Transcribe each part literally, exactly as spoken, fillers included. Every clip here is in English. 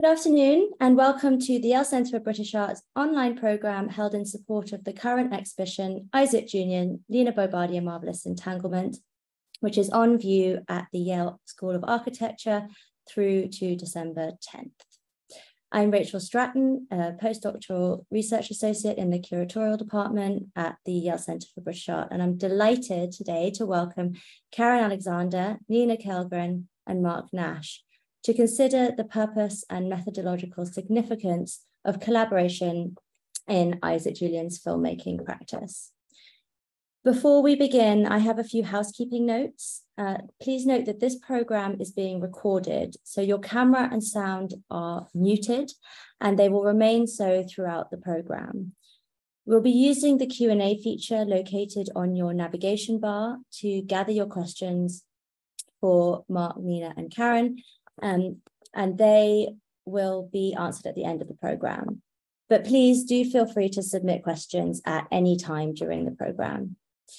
Good afternoon and welcome to the Yale Centre for British Art's online programme held in support of the current exhibition Isaac Julien, Lina Bo Bardi and Marvellous Entanglement, which is on view at the Yale School of Architecture through to December tenth. I'm Rachel Stratton, a postdoctoral research associate in the curatorial department at the Yale Centre for British Art, and I'm delighted today to welcome Karen Alexander, Nina Kellgren and Mark Nash to consider the purpose and methodological significance of collaboration in Isaac Julien's filmmaking practice. Before we begin, I have a few housekeeping notes. Uh, please note that this program is being recorded, so your camera and sound are muted, and they will remain so throughout the program. We'll be using the Q and A feature located on your navigation bar to gather your questions for Mark, Nina, and Karen, um, and they will be answered at the end of the program. But please do feel free to submit questions at any time during the program.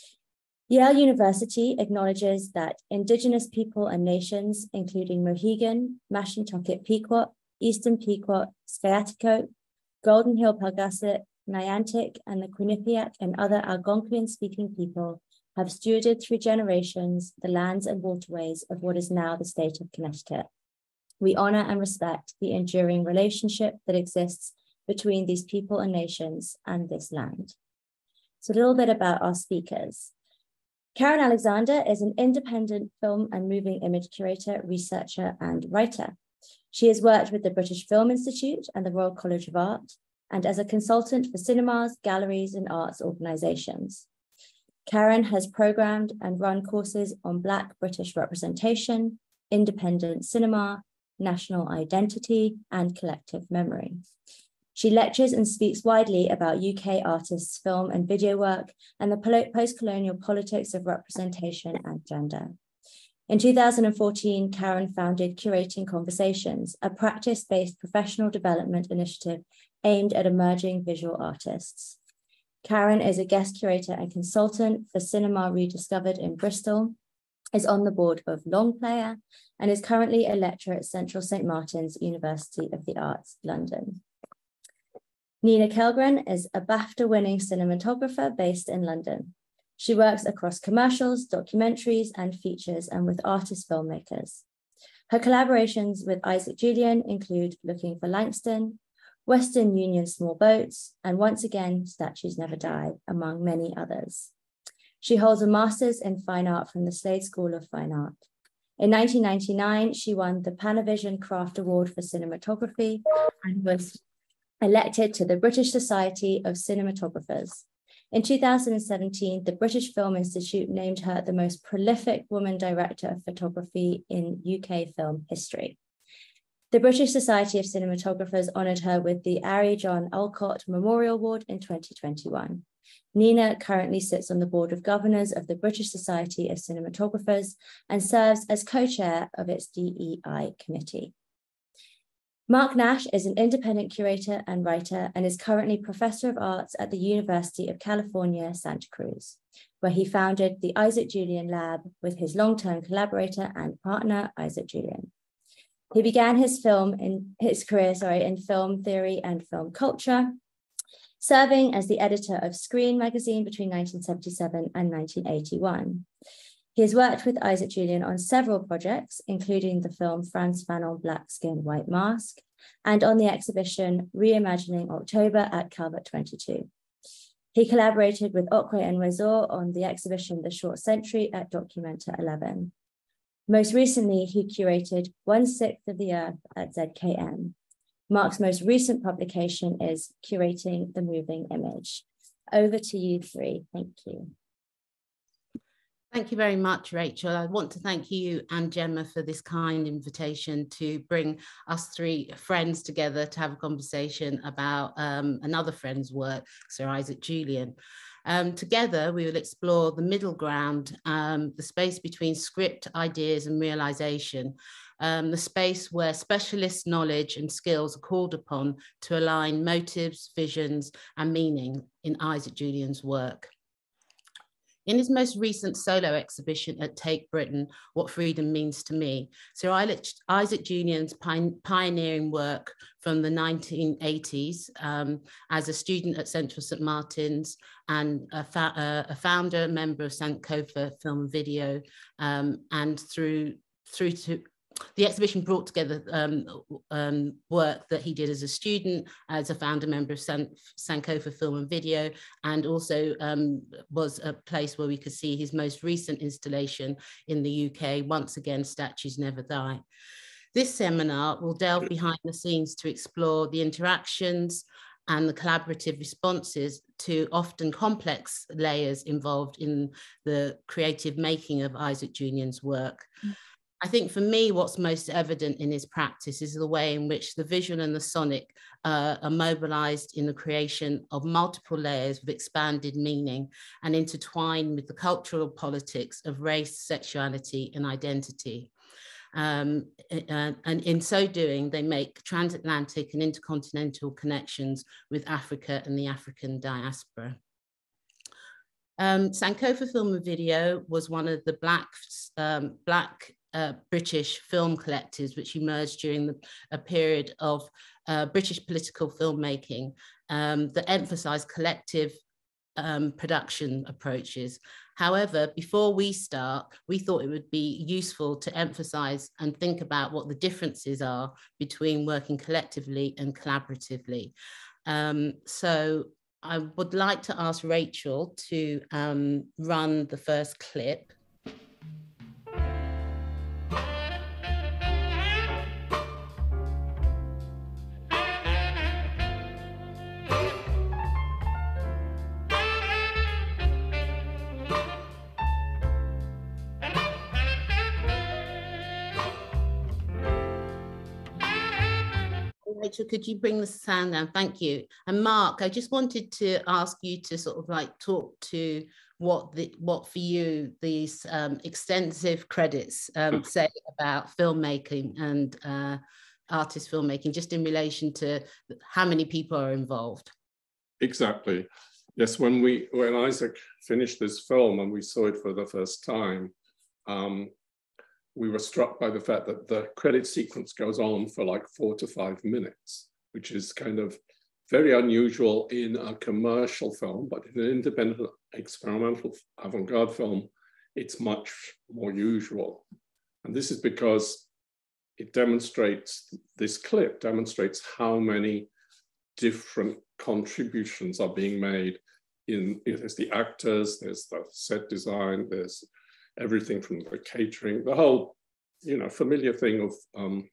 Yale University acknowledges that Indigenous people and nations, including Mohegan, Mashantucket Pequot, Eastern Pequot, Sciatico, Golden Hill Palgasset, Niantic, and the Quinnipiac and other Algonquian-speaking people have stewarded through generations the lands and waterways of what is now the state of Connecticut. We honor and respect the enduring relationship that exists between these people and nations and this land. So a little bit about our speakers. Karen Alexander is an independent film and moving image curator, researcher, and writer. She has worked with the British Film Institute and the Royal College of Art, and as a consultant for cinemas, galleries, and arts organizations. Karen has programmed and run courses on Black British representation, independent cinema, national identity, and collective memory. She lectures and speaks widely about U K artists' film and video work and the post-colonial politics of representation and gender. In two thousand fourteen, Karen founded Curating Conversations, a practice-based professional development initiative aimed at emerging visual artists. Karen is a guest curator and consultant for Cinema Rediscovered in Bristol, is on the board of Longplayer, and is currently a lecturer at Central Saint Martin's University of the Arts, London. Nina Kellgren is a BAFTA-winning cinematographer based in London. She works across commercials, documentaries, and features, and with artist filmmakers. Her collaborations with Isaac Julien include Looking for Langston, Western Union Small Boats, and once again, Statues Never Die, among many others. She holds a master's in fine art from the Slade School of Fine Art. In nineteen ninety-nine, she won the Panavision Craft Award for Cinematography and was elected to the British Society of Cinematographers. In two thousand seventeen, the British Film Institute named her the most prolific woman director of photography in U K film history. The British Society of Cinematographers honoured her with the Ari John Alcott Memorial Award in twenty twenty-one. Nina currently sits on the board of governors of the British Society of Cinematographers and serves as co-chair of its D E I committee. Mark Nash is an independent curator and writer and is currently Professor of Arts at the University of California, Santa Cruz, where he founded the Isaac Julien Lab with his long-term collaborator and partner, Isaac Julien. He began his film in his career, sorry, in film theory and film culture, serving as the editor of Screen magazine between nineteen seventy-seven and nineteen eighty-one. He has worked with Isaac Julien on several projects, including the film Frantz Fanon Black Skin, White Mask, and on the exhibition Reimagining October at Calvert twenty-two. He collaborated with Okwe and Wezor on the exhibition The Short Century at Documenta eleven. Most recently, he curated One Sixth of the Earth at Z K M. Mark's most recent publication is Curating the Moving Image. Over to you three. Thank you. Thank you very much, Rachel. I want to thank you and Gemma for this kind invitation to bring us three friends together to have a conversation about um, another friend's work, Sir Isaac Julien. Um, together, we will explore the middle ground, um, the space between script, ideas, and realization, um, the space where specialist knowledge and skills are called upon to align motives, visions, and meaning in Isaac Julien's work. In his most recent solo exhibition at Take Britain, What Freedom Means to Me, Sir Isaac Julien's pioneering work from the nineteen eighties um, as a student at Central Saint Martin's and a, a founder, member of Sankofa Film and Video, um, and through, through to the exhibition brought together um, um, work that he did as a student, as a founder member of San, Sankofa Film and Video, and also um, was a place where we could see his most recent installation in the U K, once again, Statues Never Die. This seminar will delve behind the scenes to explore the interactions and the collaborative responses to often complex layers involved in the creative making of Isaac Julien's work. I think for me, what's most evident in his practice is the way in which the visual and the sonic uh, are mobilized in the creation of multiple layers of expanded meaning and intertwined with the cultural politics of race, sexuality, and identity. Um, and, and in so doing, they make transatlantic and intercontinental connections with Africa and the African diaspora. Um, Sankofa Film and Video was one of the black, um, black uh, British film collectives which emerged during the, a period of uh, British political filmmaking um, that emphasized collective um, production approaches. However, before we start, we thought it would be useful to emphasize and think about what the differences are between working collectively and collaboratively. Um, so I would like to ask Rachel to um, run the first clip. Rachel, could you bring the sound down? Thank you. And Mark, I just wanted to ask you to sort of like talk to what the what for you these um, extensive credits um, say about filmmaking and uh, artist filmmaking, just in relation to how many people are involved. Exactly. Yes, when we when Isaac finished this film and we saw it for the first time, um, we were struck by the fact that the credit sequence goes on for like four to five minutes, which is kind of very unusual in a commercial film, but in an independent experimental avant-garde film, it's much more usual. And this is because it demonstrates, this clip demonstrates how many different contributions are being made in, there's the actors, there's the set design, there's everything from the catering, the whole, you know, familiar thing of um,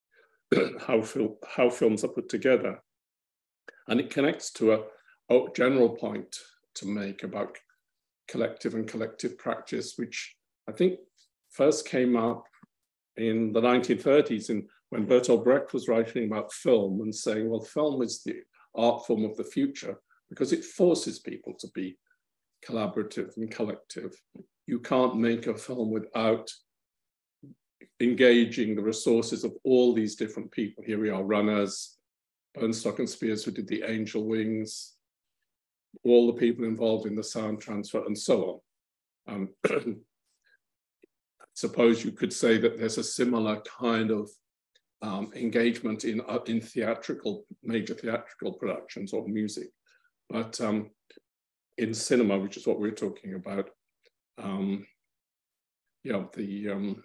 how, fil how films are put together. And it connects to a, a general point to make about collective and collective practice, which I think first came up in the nineteen thirties in, when Bertolt Brecht was writing about film and saying, well, film is the art form of the future because it forces people to be collaborative and collective. You can't make a film without engaging the resources of all these different people. Here we are, runners, Bernstock and Spears, who did the Angel Wings, all the people involved in the sound transfer, and so on. Um, suppose you could say that there's a similar kind of um, engagement in, uh, in theatrical, major theatrical productions or music. But um, in cinema, which is what we're talking about, Um, yeah, the um,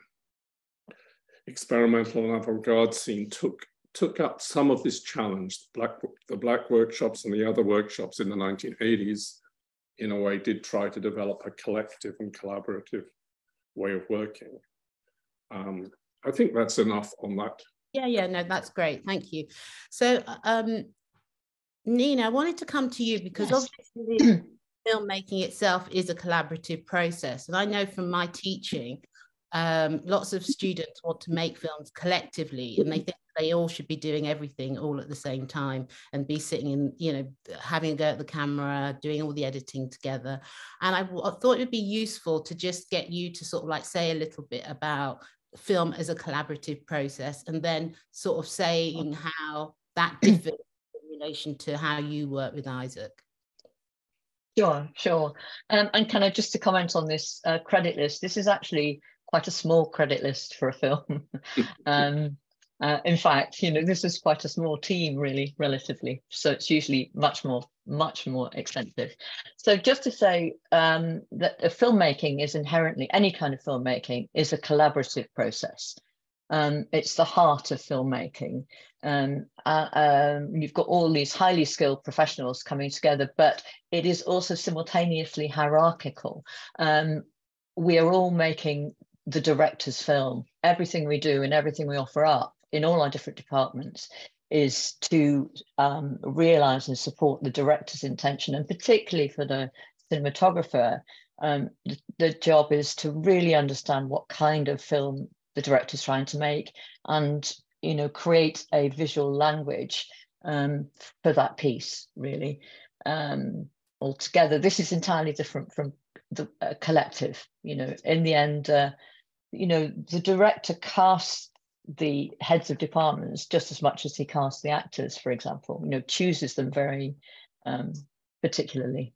experimental and avant-garde scene took took up some of this challenge. The black, the black workshops and the other workshops in the nineteen eighties, in a way, did try to develop a collective and collaborative way of working. Um, I think that's enough on that. Yeah, yeah, no, that's great. Thank you. So, um, Nina, I wanted to come to you because yes. obviously filmmaking itself is a collaborative process. And I know from my teaching, um, lots of students want to make films collectively and they think they all should be doing everything all at the same time and be sitting in, you know, having a go at the camera, doing all the editing together. And I, I thought it would be useful to just get you to sort of like say a little bit about film as a collaborative process and then sort of saying how that differs in relation to how you work with Isaac. Sure, sure. Um, and kind of just to comment on this uh, credit list, this is actually quite a small credit list for a film. um, uh, in fact, you know, this is quite a small team, really, relatively. So it's usually much more, much more expensive. So just to say um, that uh, filmmaking is inherently, any kind of filmmaking is a collaborative process. Um, it's the heart of filmmaking. Um, uh, um, you've got all these highly skilled professionals coming together, but it is also simultaneously hierarchical. Um, we are all making the director's film. Everything we do and everything we offer up in all our different departments is to um, realize and support the director's intention, and particularly for the cinematographer, um, the, the job is to really understand what kind of film the director's trying to make, and you know, create a visual language um, for that piece, really. Um, altogether, this is entirely different from the uh, collective. You know, in the end, uh, you know, the director casts the heads of departments just as much as he casts the actors, for example. You know, chooses them very um, particularly.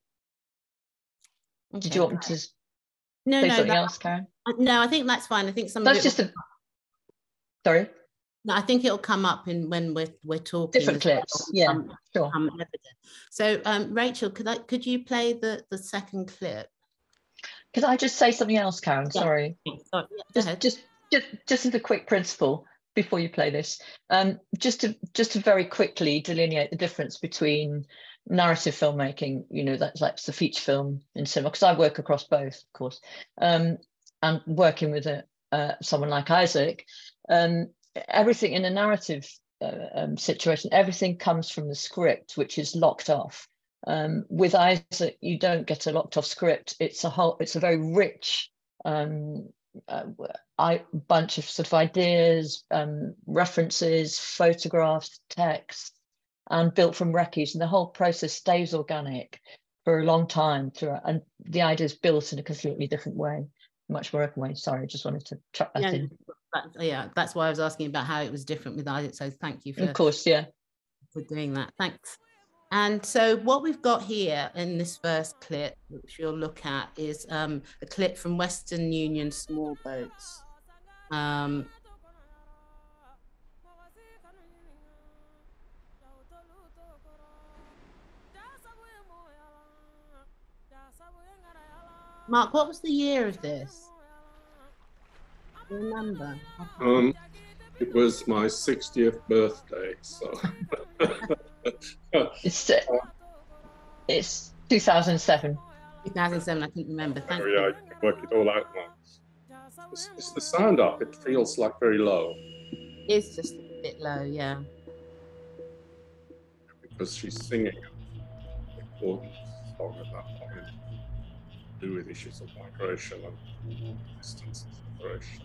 Okay. Did you want me to no, say no, something that, else, Karen? No, I think that's fine. I think some that's of it just will, a. Sorry. No, I think it'll come up in when we're we're talking. Different clips, well. yeah, um, sure. Um, so, um, Rachel, could I could you play the the second clip? Could I just say something else, Karen? Yeah. Sorry. Yeah, sorry. Yeah, just, ahead. just, just, just as a quick principle before you play this, um, just to just to very quickly delineate the difference between narrative filmmaking, you know, that's like the feature film in cinema, because I work across both, of course, um, and working with a uh, someone like Isaac. Um, everything in a narrative uh, um, situation, everything comes from the script, which is locked off. Um, with Isaac, you don't get a locked off script. It's a whole, it's a very rich um, uh, I, bunch of sort of ideas, um, references, photographs, text, and built from wreckage. And the whole process stays organic for a long time throughout. And the idea is built in a completely different way. Much more open way. Sorry, I just wanted to chuck that yeah, in. That, yeah, that's why I was asking about how it was different with Isaac. So thank you for, of course, yeah, for doing that. Thanks. And so what we've got here in this first clip, which you'll look at, is um, a clip from Western Union Small Boats. Um, Mark, what was the year of this? Do you remember? Um, it was my sixtieth birthday, so. it's uh, it's two thousand seven. two thousand seven, I couldn't remember. Thank oh, you. yeah, you can work it all out now. Is, is the sound up? It feels like very low. It's just a bit low, yeah. Because she's singing an important song at that point to do with issues of migration and distance and separation.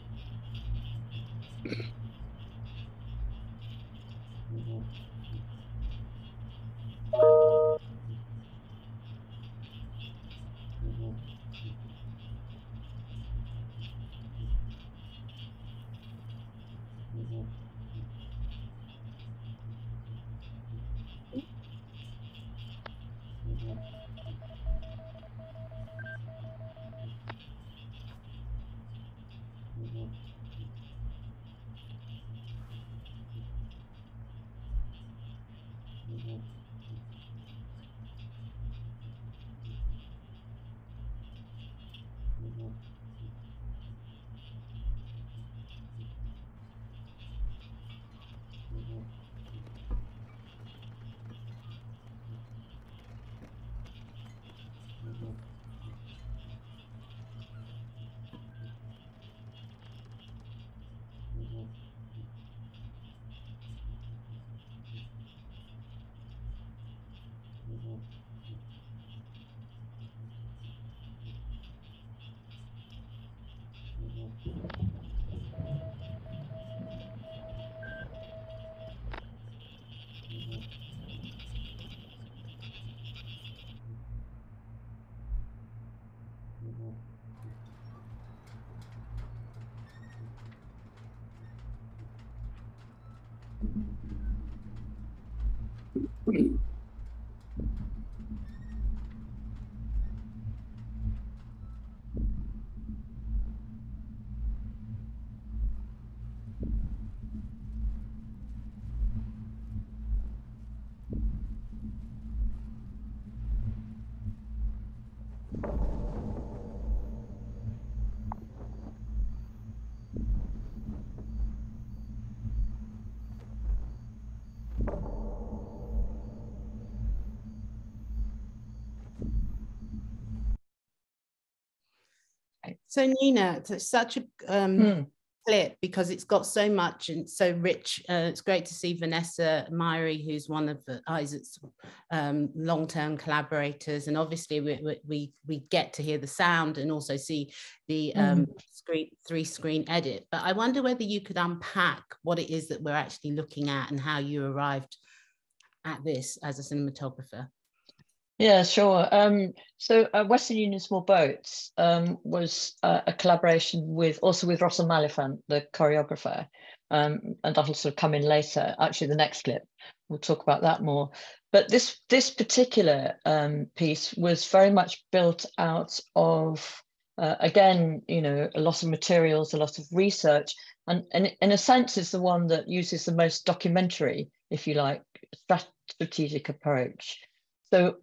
So Nina, it's such a um, mm. clip because it's got so much and so rich. Uh, it's great to see Vanessa Myrie, who's one of the Isaac's um, long-term collaborators, and obviously we, we we get to hear the sound and also see the um, mm. screen three-screen edit. But I wonder whether you could unpack what it is that we're actually looking at and how you arrived at this as a cinematographer. Yeah, sure. Um, so uh, Western Union Small Boats um, was uh, a collaboration with also with Russell Malifant, the choreographer, um, and that'll sort of come in later. Actually, the next clip, we'll talk about that more. But this this particular um, piece was very much built out of, uh, again, you know, a lot of materials, a lot of research, and, and in a sense is the one that uses the most documentary, if you like, strategic approach. So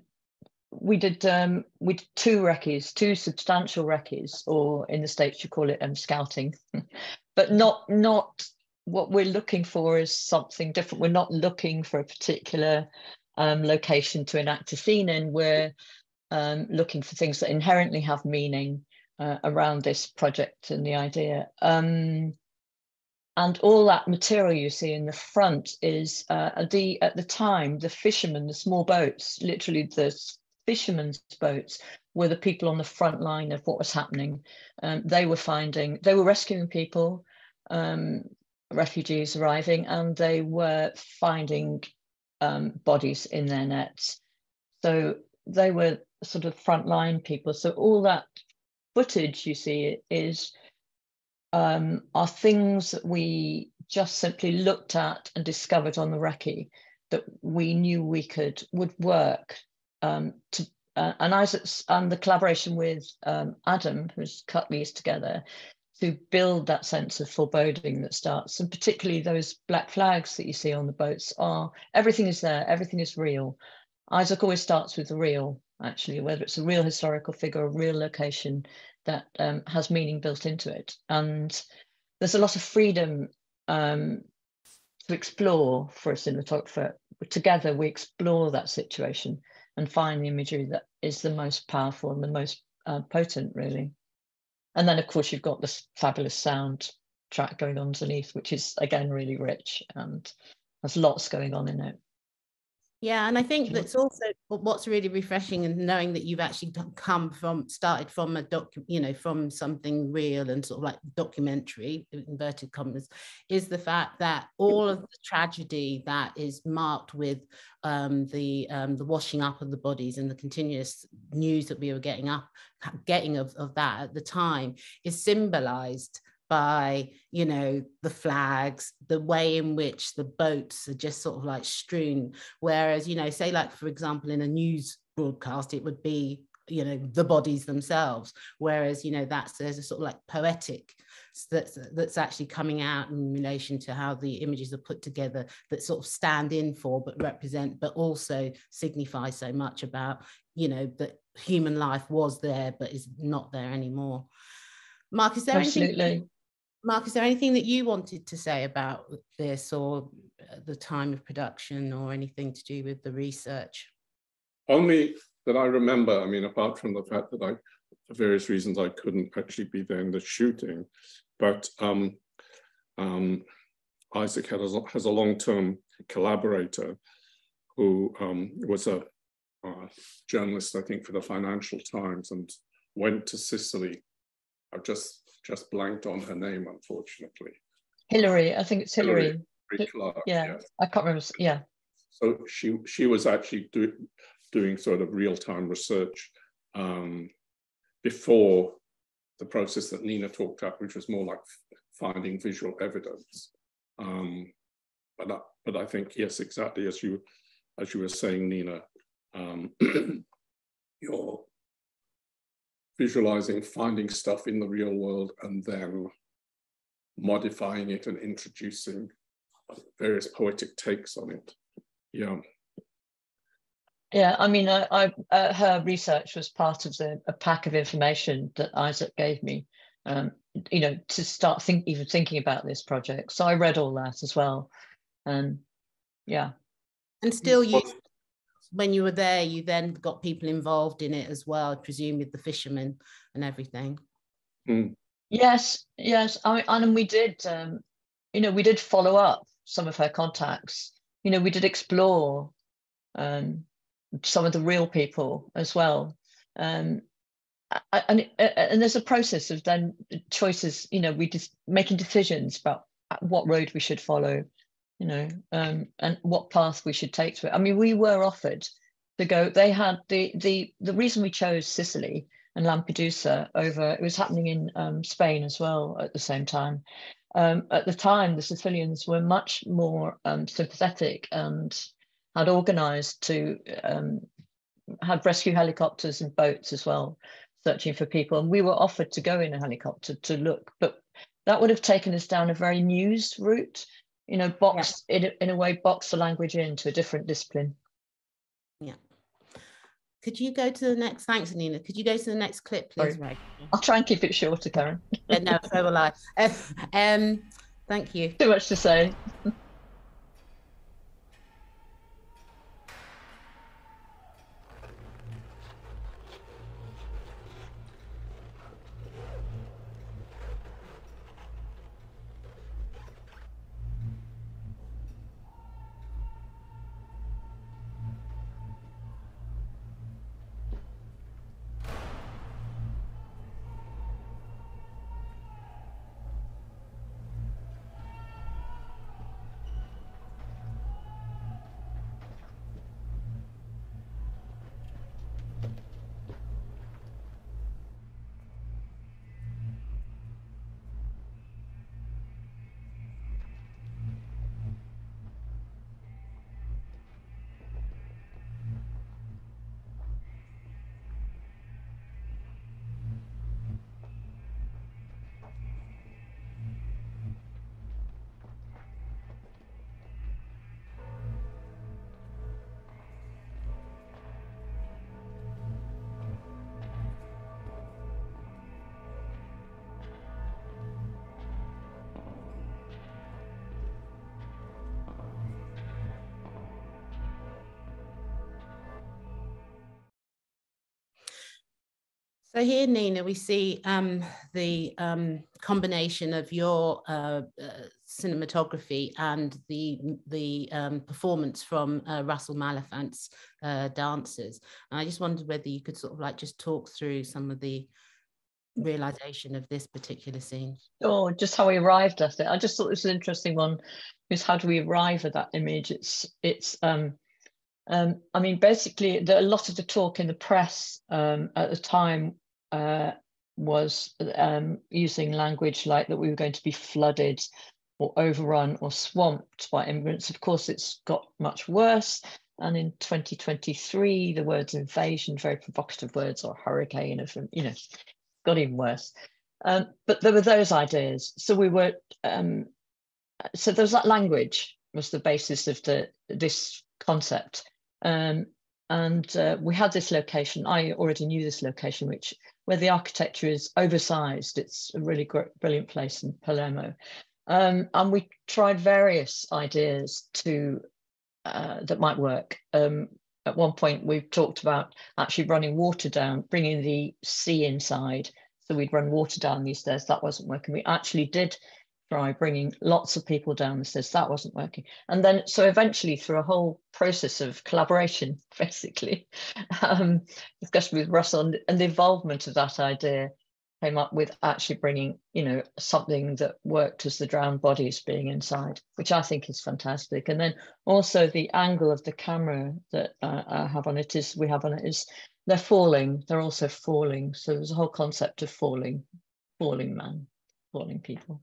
we did um, we did two recce's, two substantial recce's, or in the States you call it um, scouting, but not not what we're looking for is something different. We're not looking for a particular um, location to enact a scene in. We're um, looking for things that inherently have meaning uh, around this project and the idea. Um, And all that material you see in the front is uh, the at the time, the fishermen, the small boats, literally the fishermen's boats, were the people on the front line of what was happening. Um, they were finding, they were rescuing people, um, refugees arriving, and they were finding um, bodies in their nets. So they were sort of frontline people. So all that footage you see is Um, are things that we just simply looked at and discovered on the recce that we knew we could would work. Um, to uh, and Isaac's and the collaboration with um, Adam, who's cut these together, to build that sense of foreboding that starts, and particularly those black flags that you see on the boats are, everything is there, everything is real. Isaac always starts with the real, actually, whether it's a real historical figure, a real location that um, has meaning built into it. And there's a lot of freedom um, to explore for a cinematographer. Together, we explore that situation and find the imagery that is the most powerful and the most uh, potent, really. And then, of course, you've got this fabulous sound track going on underneath, which is, again, really rich and has lots going on in it. Yeah, and I think that's also what's really refreshing, and knowing that you've actually come from, started from a doc, you know, from something real and sort of like documentary, inverted commas, is the fact that all of the tragedy that is marked with um, the um, the washing up of the bodies and the continuous news that we were getting up, getting of, of that at the time is symbolized by, you know, the flags, the way in which the boats are just sort of like strewn. Whereas, you know, say like, for example, in a news broadcast, it would be, you know, the bodies themselves. Whereas, you know, that's, there's a sort of like poetic that's, that's actually coming out in relation to how the images are put together that sort of stand in for, but represent, but also signify so much about, you know, that human life was there, but is not there anymore. Mark, is there Absolutely. anything? Mark, is there anything that you wanted to say about this, or the time of production, or anything to do with the research? Only that I remember, I mean, apart from the fact that I, for various reasons, I couldn't actually be there in the shooting, but um, um, Isaac has a, has a long-term collaborator who um, was a uh, journalist, I think, for the Financial Times, and went to Sicily. I've just just blanked on her name, unfortunately. Hillary, I think it's Hillary. Hillary Clark, yeah, yes. I can't remember. Yeah. So she she was actually do, doing sort of real-time research um, before the process that Nina talked about, which was more like finding visual evidence. Um, but I, but I think, yes, exactly as you as you were saying, Nina, um, you're visualizing, finding stuff in the real world, and then modifying it and introducing various poetic takes on it. Yeah. Yeah, I mean, I, I uh, her research was part of the a pack of information that Isaac gave me, um, you know, to start think even thinking about this project. So I read all that as well, and yeah. And still, you, when you were there, you then got people involved in it as well, I presume, with the fishermen and everything. Mm. Yes, yes. I mean, and we did, um, you know, we did follow up some of her contacts. You know, we did explore um, some of the real people as well. Um, and and there's a process of then choices. You know, we just making decisions about what road we should follow. You know, um, and what path we should take to it. I mean, we were offered to go. They had the the the reason we chose Sicily and Lampedusa over, it was happening in um, Spain as well at the same time. Um, at the time, the Sicilians were much more um, sympathetic and had organised to, um, had rescue helicopters and boats as well, searching for people. And we were offered to go in a helicopter to look, but that would have taken us down a very news route, you know, box, yeah. in, in a way, box the language into a different discipline. Yeah. Could you go to the next, thanks, Nina. Could you go to the next clip, please? Sorry. Right. I'll try and keep it shorter, Karen. Yeah, no, so will I. Uh, um, thank you. Too much to say. So here, Nina, we see um, the um, combination of your uh, uh, cinematography and the, the um, performance from uh, Russell Malafant's uh, dancers. And I just wondered whether you could sort of like just talk through some of the realization of this particular scene. Oh, just how we arrived at it. I just thought this was an interesting one, because how do we arrive at that image? It's, it's um, um, I mean, basically, the, a lot of the talk in the press um, at the time uh, was um, using language like that we were going to be flooded or overrun or swamped by immigrants. Of course, it's got much worse. And in twenty twenty-three, the words invasion, very provocative words, or hurricane, of, you know, got even worse. Um, but there were those ideas. So we were, um, so there was that language was the basis of the this concept. Um, and uh, we had this location. I already knew this location, which where the architecture is oversized. It's a really great, brilliant place in Palermo. Um, and we tried various ideas to uh, that might work. Um, at one point, we talked about actually running water down, bringing the sea inside. So we'd run water down these stairs. That wasn't working. We actually did try bringing lots of people down the stairs. That wasn't working. And then, so eventually, through a whole process of collaboration, basically, um, discussion with Russell and, and the involvement of that idea, came up with actually bringing, you know, something that worked as the drowned bodies being inside, which I think is fantastic. And then also the angle of the camera that uh, I have on it is, we have on it is, they're falling, they're also falling. So there's a whole concept of falling, falling man, falling people.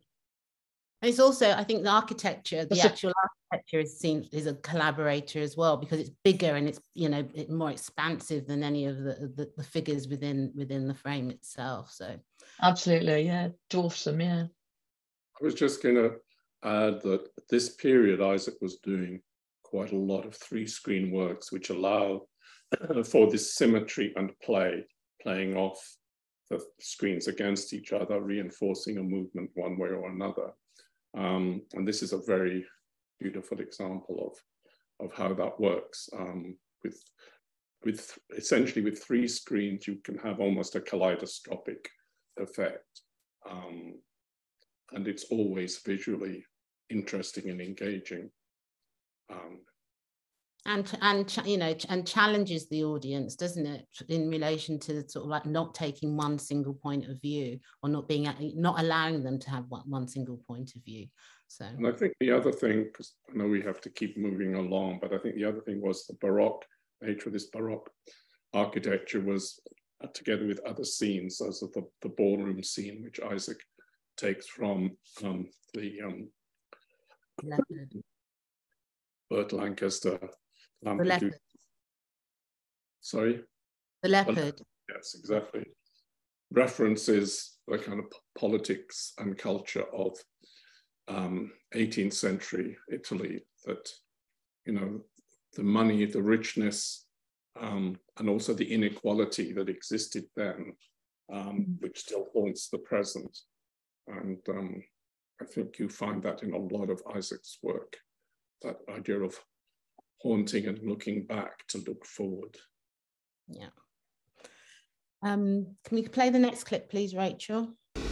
And it's also, I think the architecture, the That's actual a, architecture is seen is a collaborator as well, because it's bigger and it's, you know, it more expansive than any of the, the, the figures within within the frame itself. So absolutely, yeah, dwarfs them, yeah. I was just going to add that this period, Isaac was doing quite a lot of three-screen works, which allow for this symmetry and play, playing off the screens against each other, reinforcing a movement one way or another. Um, and this is a very beautiful example of, of how that works. Um, with, with essentially with three screens, you can have almost a kaleidoscopic effect. Um, and it's always visually interesting and engaging. Um, and and you know, and challenges the audience, doesn't it, in relation to sort of like not taking one single point of view, or not being not allowing them to have one, one single point of view. So, and I think the other thing, because I know we have to keep moving along, but I think the other thing was the Baroque nature of this Baroque architecture was uh, together with other scenes, as of the, the ballroom scene, which Isaac takes from um, the um, Burt Lancaster. The leopard. Sorry? The leopard. Yes, exactly. References the kind of politics and culture of um, eighteenth century Italy, that, you know, the money, the richness, um, and also the inequality that existed then, um, which still haunts the present. And um, I think you find that in a lot of Isaac's work, that idea of haunting and looking back to look forward. Yeah. Um, can we play the next clip, please, Rachel?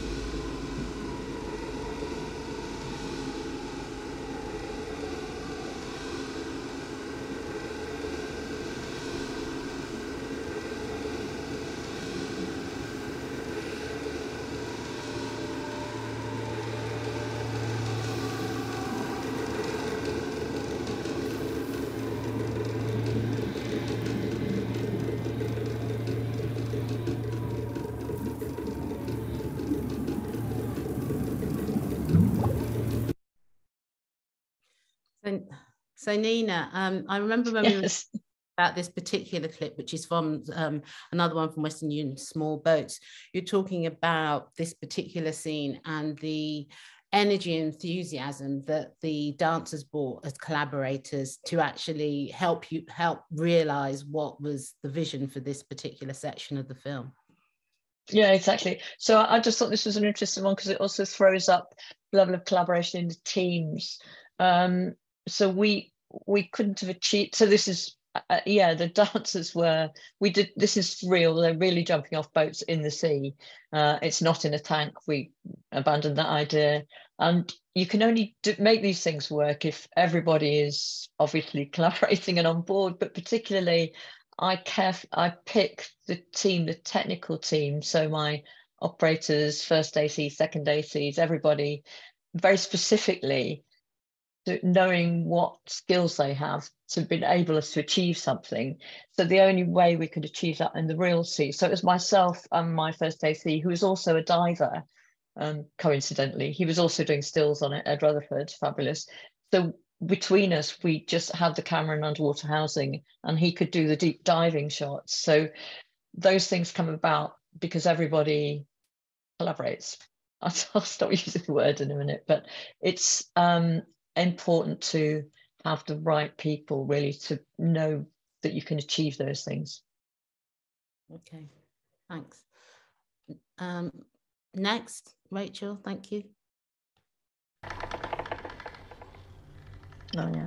So, so Nina, um, I remember when Yes. we were about this particular clip, which is from um, another one from Western Union, Small Boats, you're talking about this particular scene and the energy and enthusiasm that the dancers brought as collaborators to actually help you help realize what was the vision for this particular section of the film. Yeah, exactly. So I just thought this was an interesting one because it also throws up the level of collaboration in the teams. Um, so we we couldn't have achieved. So this is uh, yeah, the dancers were. We did. This is real. They're really jumping off boats in the sea. Uh, it's not in a tank. We abandoned that idea. And you can only do, make these things work if everybody is obviously collaborating and on board. But particularly, I caref I pick the team, the technical team. So my operators, first A Cs, second A Cs, everybody, very specifically, knowing what skills they have to enable us to achieve something. So the only way we could achieve that in the real sea. So it was myself and my first A C, who was also a diver, um, coincidentally. He was also doing stills on it, Ed Rutherford, fabulous. So between us, we just had the camera and underwater housing, and he could do the deep diving shots. So those things come about because everybody collaborates. I'll, I'll stop using the word in a minute, but it's um, important to have the right people really to know that you can achieve those things. Okay, thanks. Um, next, Rachel, thank you. Oh yeah.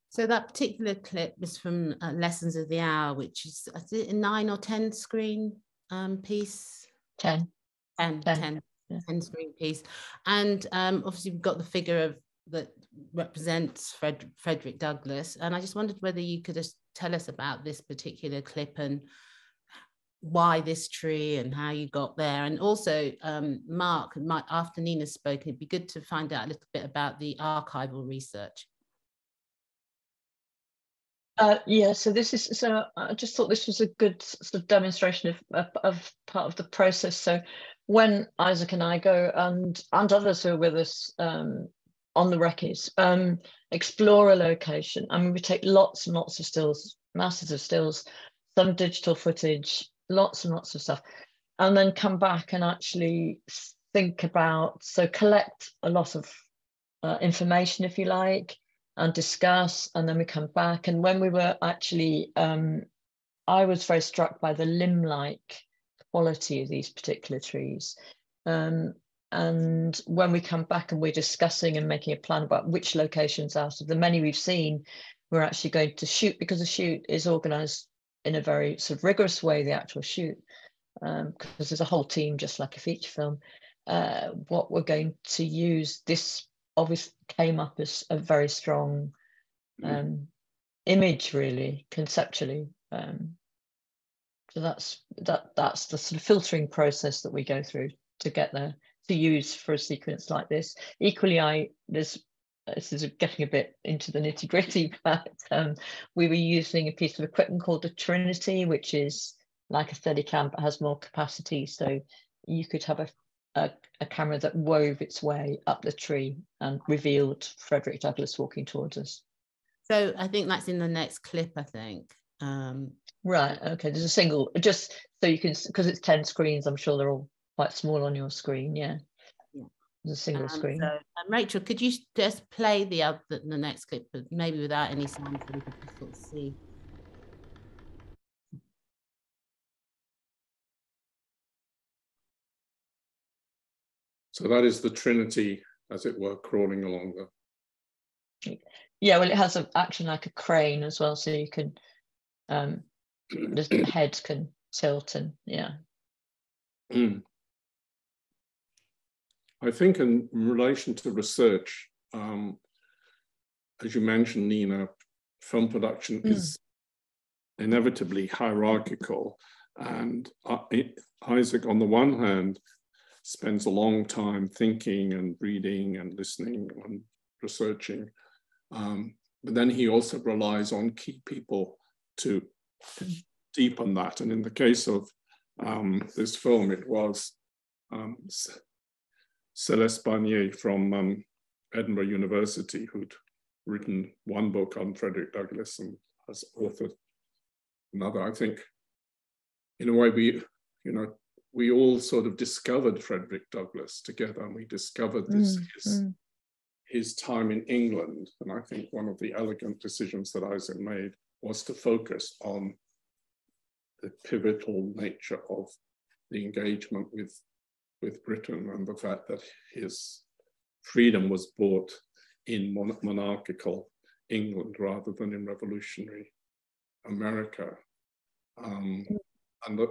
So that particular clip is from uh, Lessons of the Hour, which is, is it a nine or ten screen um, piece? ten. ten, ten. ten, Yeah. ten screen piece. And um, obviously we've got the figure of that represents Fred, Frederick Douglass. And I just wondered whether you could just tell us about this particular clip and why this tree and how you got there. And also, um, Mark, Mark, after Nina spoke, it'd be good to find out a little bit about the archival research. Uh, yeah, so this is, so I just thought this was a good sort of demonstration of, of, of part of the process. So when Isaac and I go, and, and others who are with us um, on the recce's, um, explore a location, I mean, we take lots and lots of stills, masses of stills, some digital footage, lots and lots of stuff, and then come back and actually think about, so collect a lot of uh, information, if you like, and discuss, and then we come back. And when we were actually, um, I was very struck by the limb-like quality of these particular trees. Um, and when we come back and we're discussing and making a plan about which locations out of the many we've seen, we're actually going to shoot, because the shoot is organised in a very sort of rigorous way, the actual shoot, um, because there's a whole team, just like a feature film. Uh, what we're going to use, this obviously came up as a very strong um, image, really, conceptually. Um, so that's that that's the sort of filtering process that we go through to get there, to use for a sequence like this. Equally, I there's this is getting a bit into the nitty gritty, but um, we were using a piece of equipment called the Trinity, which is like a Steadicam but has more capacity. So you could have a A, a camera that wove its way up the tree and revealed Frederick Douglass walking towards us. So I think that's in the next clip, I think. Um, right, okay, there's a single, just so you can, because it's ten screens, I'm sure they're all quite small on your screen, yeah. yeah. There's a single um, screen. So, um, Rachel, could you just play the, other, the next clip, but maybe without any sound so we could just sort of see. So that is the Trinity, as it were, crawling along the... Yeah, well, it has an action like a crane as well, so you can, um, the head can tilt and, yeah. Mm. I think in relation to research, um, as you mentioned, Nina, film production mm. is inevitably hierarchical. And uh, it, Isaac, on the one hand, spends a long time thinking and reading and listening and researching. Um, but then he also relies on key people to deepen that. And in the case of um, this film, it was um, Celeste Barnier from um, Edinburgh University, who'd written one book on Frederick Douglass and has authored another. I think, in a way, we, you know, we all sort of discovered Frederick Douglass together, and we discovered this, mm, his, mm. his time in England. And I think one of the elegant decisions that Isaac made was to focus on the pivotal nature of the engagement with, with Britain and the fact that his freedom was bought in mon monarchical England rather than in revolutionary America. Um, and the,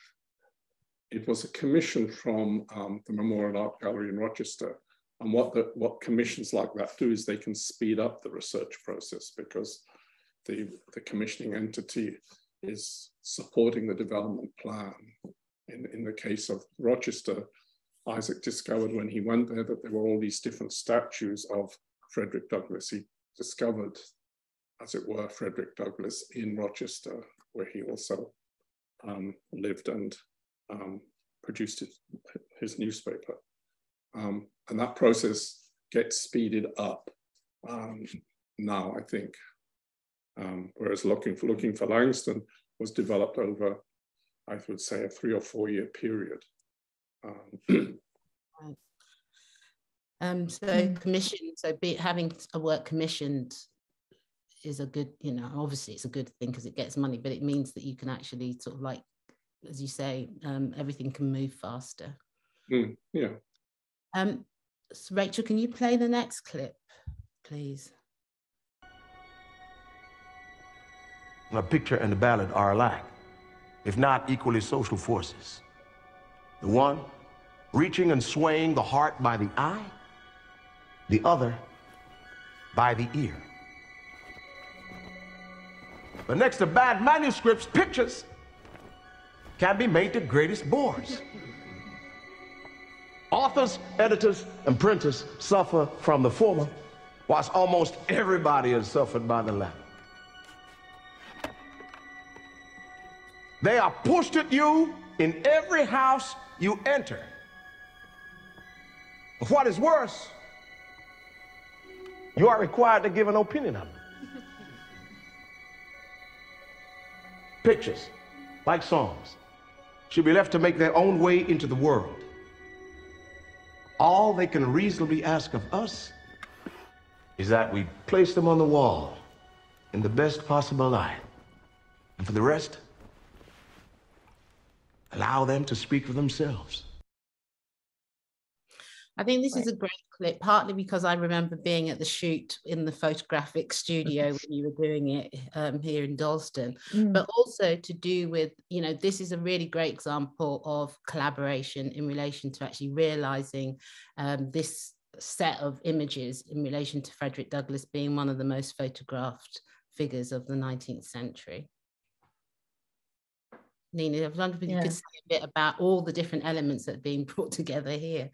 it was a commission from um, the Memorial Art Gallery in Rochester. And what, the, what commissions like that do is they can speed up the research process, because the, the commissioning entity is supporting the development plan. In, in the case of Rochester, Isaac discovered when he went there that there were all these different statues of Frederick Douglass. He discovered, as it were, Frederick Douglass in Rochester, where he also um, lived and um, produced his, his newspaper. Um, and that process gets speeded up um, now, I think. Um, whereas looking for, looking for Langston was developed over, I would say, a three or four year period. Um, um, so commission, so be, having a work commissioned is a good, you know, obviously it's a good thing because it gets money, but it means that you can actually sort of, like, as you say, um, everything can move faster. Mm, yeah. Um, so Rachel, can you play the next clip, please? a picture and the ballad are alike, if not equally social forces. The one reaching and swaying the heart by the eye, the other by the ear. But next to bad manuscripts, pictures can be made the greatest bores. Authors, editors, and printers suffer from the former, whilst almost everybody is suffered by the latter. They are pushed at you in every house you enter. What is worse, you are required to give an opinion of it. Pictures, like songs, should be left to make their own way into the world. All they can reasonably ask of us is that we place them on the wall in the best possible light. And for the rest, allow them to speak for themselves. I think this is a great clip, partly because I remember being at the shoot in the photographic studio when you were doing it um, here in Dalston, mm. but also to do with, you know, this is a really great example of collaboration in relation to actually realizing um, this set of images in relation to Frederick Douglass being one of the most photographed figures of the nineteenth century. Lina, I wonder if you yeah. could say a bit about all the different elements that are being brought together here.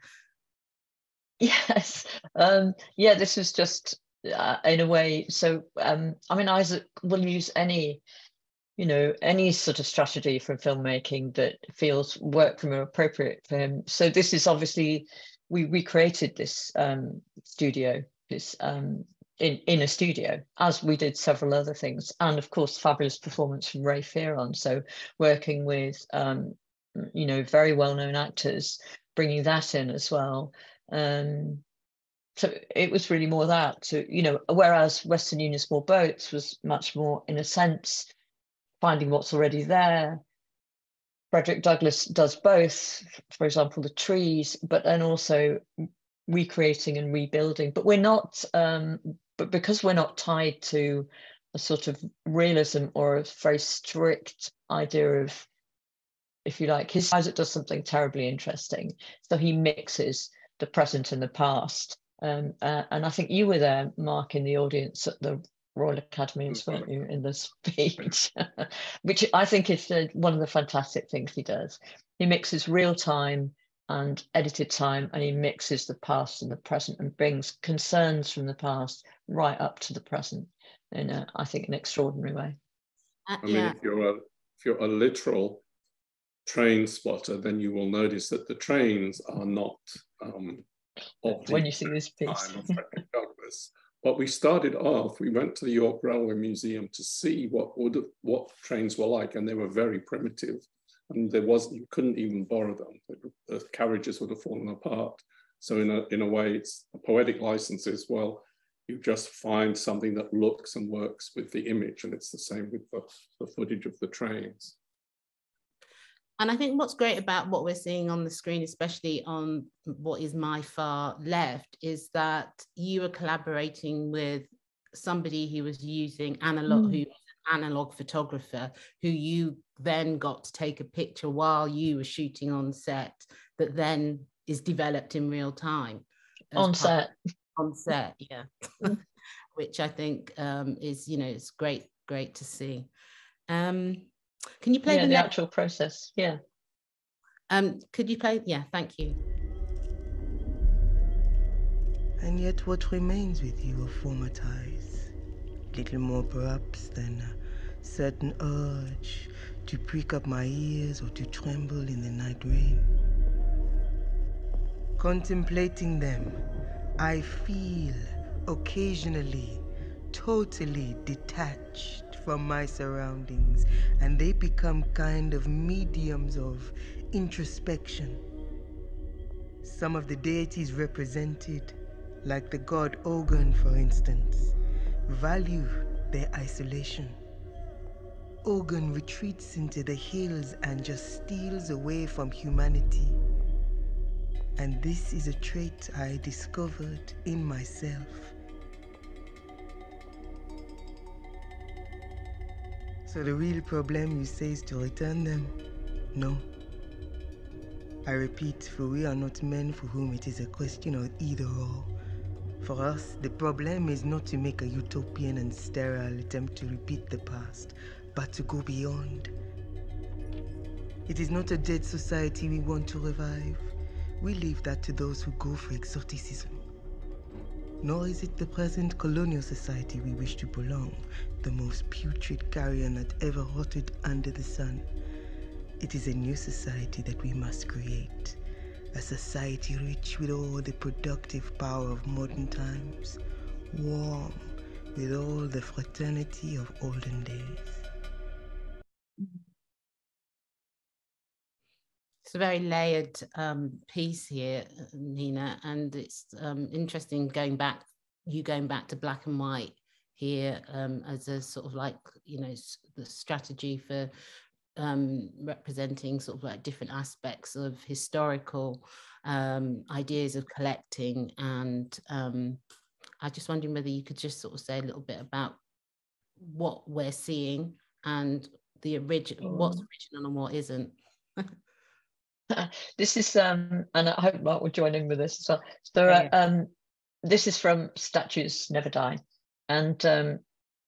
Yes, um, yeah, this is just uh, in a way. So, um, I mean, Isaac will use any, you know, any sort of strategy from filmmaking that feels work from appropriate for him. So this is obviously, we recreated this um, studio, this um, in, in a studio, as we did several other things. And of course, fabulous performance from Ray Fearon. So working with, um, you know, very well-known actors, bringing that in as well. Um, so it was really more that to, you know, whereas Western Union Small Boats was much more, in a sense, finding what's already there. Frederick Douglass does both, for example, the trees, but then also recreating and rebuilding. But we're not, um, but because we're not tied to a sort of realism or a very strict idea of, if you like, his Isaac does something terribly interesting. So he mixes the present and the past. Um, uh, and I think you were there, Mark, in the audience at the Royal Academy, weren't you, in the speech, which I think is uh, one of the fantastic things he does. He mixes real time and edited time, and he mixes the past and the present and brings concerns from the past right up to the present in, a, I think, an extraordinary way. Uh, I mean, yeah. if you're a, if you're a literal train spotter, then you will notice that the trains are not um, when you see this piece. Douglas. But we started off, we went to the York Railway Museum to see what would have, what trains were like, and they were very primitive. And there was, you couldn't even borrow them. The carriages would have fallen apart. So in a, in a way, it's a poetic license as well. You just find something that looks and works with the image, and it's the same with the, the footage of the trains. And I think what's great about what we're seeing on the screen, especially on what is my far left, is that you are collaborating with somebody who was using analog, mm. who was an analog photographer, who you then got to take a picture while you were shooting on set, that then is developed in real time. On set. On set, yeah. Which I think um, is, you know, it's great, great to see. Um, Can you play yeah, the, the actual process? Yeah. Um, could you play? Yeah, thank you. And yet what remains with you of former ties? Little more perhaps than a certain urge to prick up my ears or to tremble in the night rain. Contemplating them, I feel occasionally totally detached from my surroundings, and they become kind of mediums of introspection. Some of the deities represented, like the god Ogun, for instance, value their isolation. Ogun retreats into the hills and just steals away from humanity. And this is a trait I discovered in myself. So the real problem, you say, is to return them? No. I repeat, for we are not men for whom it is a question of either or. For us, the problem is not to make a utopian and sterile attempt to repeat the past, but to go beyond. It is not a dead society we want to revive. We leave that to those who go for exoticism. Nor is it the present colonial society we wish to prolong, the most putrid carrion that ever rotted under the sun. It is a new society that we must create, a society rich with all the productive power of modern times, warm with all the fraternity of olden days. It's a very layered um, piece here, Nina, and it's um, interesting going back, you going back to black and white here um, as a sort of like, you know, the strategy for um, representing sort of like different aspects of historical um, ideas of collecting. And um, I just wondering whether you could just sort of say a little bit about what we're seeing and the original, what's original and what isn't. This is, um, and I hope Mark will join in with this as well. So uh, Yeah. um, this is from Statues Never Die. And um,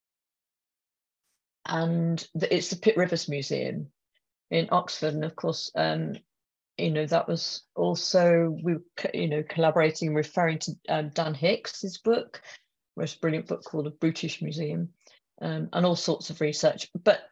and the, it's the Pitt Rivers Museum in Oxford. And of course, um, you know, that was also, we were, you know, collaborating, referring to um, Dan Hicks's book, which is a brilliant book called The Brutish Museum, um, and all sorts of research. But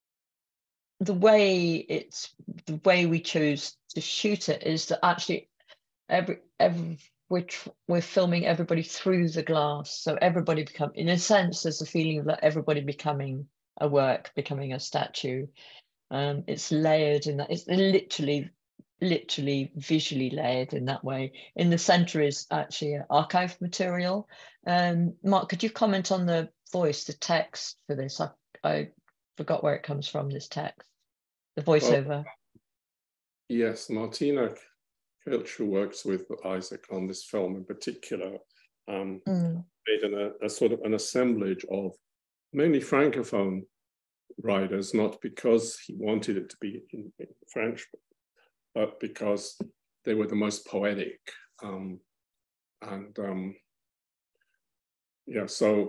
the way it's, the way we chose to shoot it is that actually every, every we're, we're filming everybody through the glass. So everybody become, in a sense, there's a feeling of like everybody becoming a work, becoming a statue. Um, it's layered in that, it's literally, literally visually layered in that way. In the center is actually archive material. Um, Mark, could you comment on the voice, the text for this? I, I forgot where it comes from, this text, the voiceover. Well, yes, Martina Kirch, who works with Isaac on this film in particular, um, mm. made an, a, a sort of an assemblage of mainly Francophone writers, not because he wanted it to be in, in French, but because they were the most poetic. Um, and um, yeah, so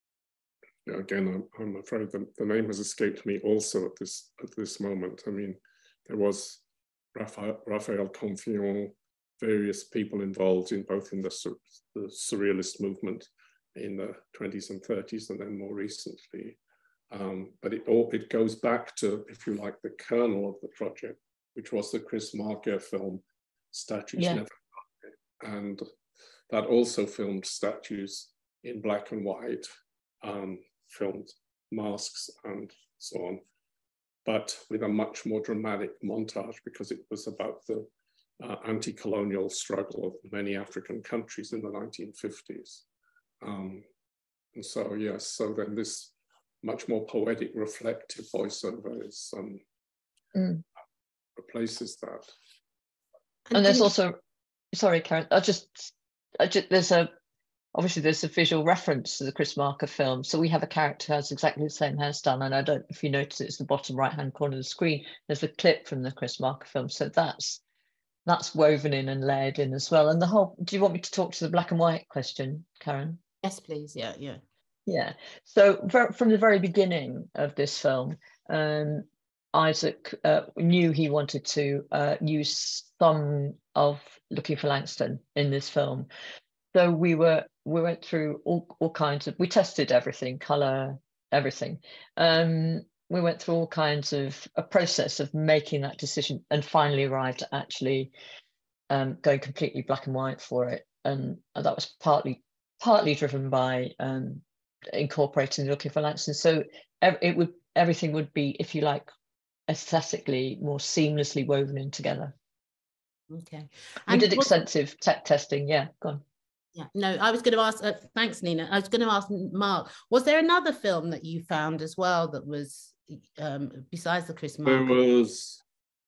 yeah, again, I'm, I'm afraid the, the name has escaped me also at this at this moment. I mean, there was Raphael, Raphael Confion, various people involved in both in the, the surrealist movement in the twenties and thirties, and then more recently. Um, but it all it goes back to, if you like, the kernel of the project, which was the Chris Marker film, Statues yeah. Never Die. And that also filmed statues in black and white, um, filmed masks and so on, but with a much more dramatic montage because it was about the uh, anti-colonial struggle of many African countries in the nineteen fifties. Um, and so, yes, so then this much more poetic, reflective voiceover is um, mm. replaces that. And there's also, sorry, Karen, I just, I just, there's a, obviously there's a visual reference to the Chris Marker film. So we have a character who has exactly the same hairstyle. And I don't know if you notice, it's the bottom right-hand corner of the screen. There's a clip from the Chris Marker film. So that's, that's woven in and layered in as well. And the whole, do you want me to talk to the black and white question, Karen? Yes, please. Yeah, yeah. Yeah. So from the very beginning of this film, um, Isaac uh, knew he wanted to uh, use some of Looking for Langston in this film. So we were we went through all, all kinds of, we tested everything, color, everything. Um, we went through all kinds of a process of making that decision and finally arrived at actually um, going completely black and white for it. And that was partly partly driven by um, incorporating Looking for Langston. So it would everything would be, if you like, aesthetically more seamlessly woven in together. Okay. We and did extensive tech testing. Yeah, go on. Yeah, no, I was going to ask, uh, thanks, Nina. I was going to ask Mark, was there another film that you found as well that was, um, besides the Chris Marker? There was,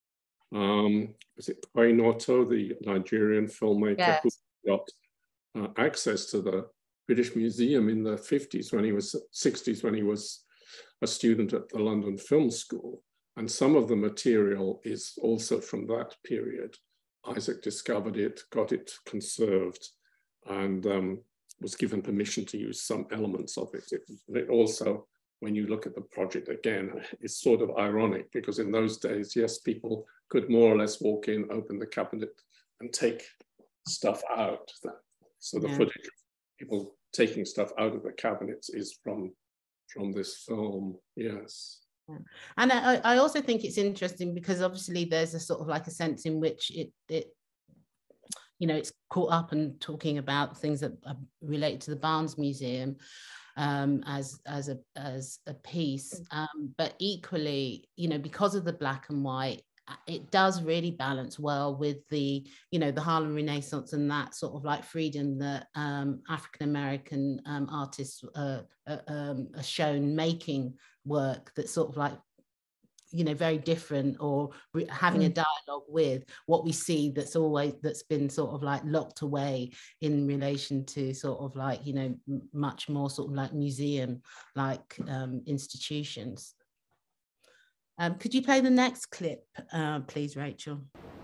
um, was it Noto, the Nigerian filmmaker, yes, who got uh, access to the British Museum in the fifties when he was, sixties when he was a student at the London Film School, and some of the material is also from that period. Isaac discovered it, got it conserved, and um, was given permission to use some elements of it. It, it also, when you look at the project again, it's sort of ironic, because in those days, yes, people could more or less walk in, open the cabinet, and take stuff out. So the yeah. footage of people taking stuff out of the cabinets is from, from this film, yes. Yeah. And I, I also think it's interesting because obviously there's a sort of like a sense in which it, it you know, it's caught up and talking about things that are related to the Barnes Museum um, as, as, a, as a piece. Um, but equally, you know, because of the black and white, it does really balance well with the, you know, the Harlem Renaissance and that sort of like freedom that um, African-American um, artists uh, uh, um, are shown making work that's sort of like, you know, very different, or having mm. a dialogue with what we see that's always, that's been sort of like locked away in relation to sort of like, you know, much more sort of like museum like um, institutions. Um, could you play the next clip, uh, please, Rachel?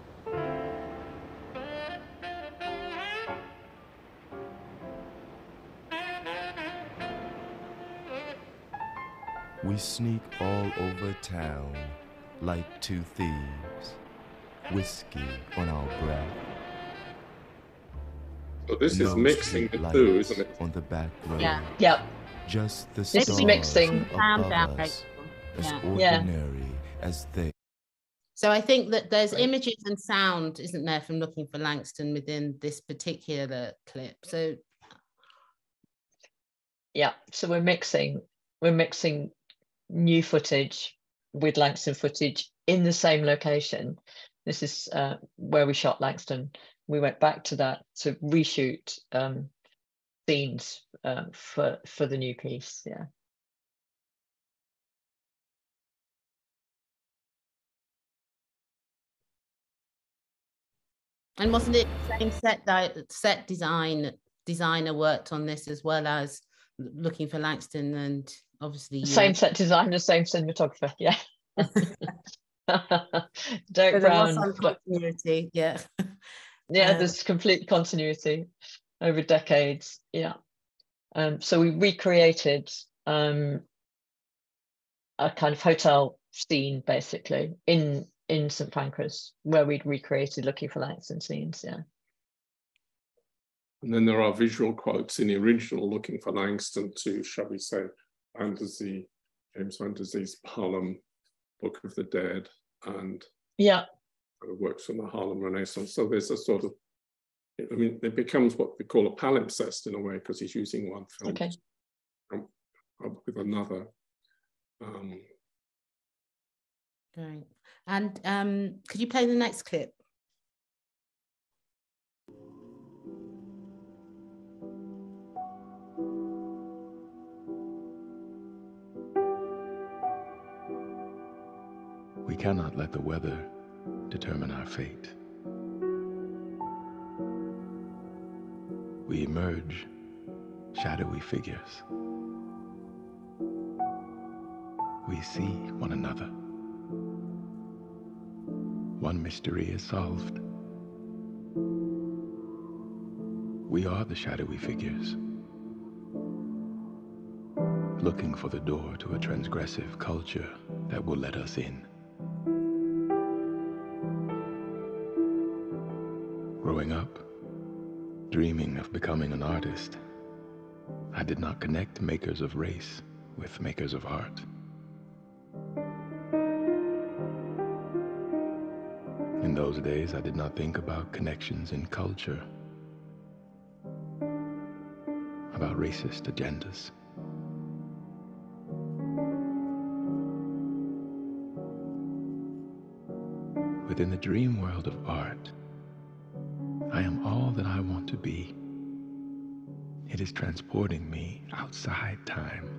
We sneak all over town like two thieves, whiskey on our breath. So this no is mixing the two, isn't it? On the back road. Yeah. Yep. Just the this is mixing above down, us, as yeah. ordinary yeah. as they. So I think that there's right. images and sound, isn't there, from Looking for Langston within this particular clip. So yeah, so we're mixing, we're mixing new footage with Langston footage in the same location. This is uh, where we shot Langston. We went back to that to reshoot um, scenes uh, for for the new piece. Yeah. And wasn't it the same set set design designer worked on this as well as Looking for Langston, and obviously same set designer, same cinematographer, yeah. Derek Brown. Some continuity, yeah. Yeah, um, there's complete continuity over decades, yeah. Um, so we recreated um, a kind of hotel scene, basically, in in Saint Pancras, where we'd recreated Looking for Langston scenes, yeah. And then there are visual quotes in the original Looking for Langston to, shall we say, Fantasy, James Fantasy's Harlem Book of the Dead, and yeah, works from the Harlem Renaissance. So there's a sort of, I mean, it becomes what we call a palimpsest in a way, because he's using one film okay. with another. Um, Great. And um, could you play the next clip? We cannot let the weather determine our fate. We emerge shadowy figures. We see one another. One mystery is solved. We are the shadowy figures, looking for the door to a transgressive culture that will let us in. Growing up, dreaming of becoming an artist, I did not connect makers of race with makers of art. In those days, I did not think about connections in culture, about racist agendas. Within the dream world of art, I am all that I want to be. It is transporting me outside time.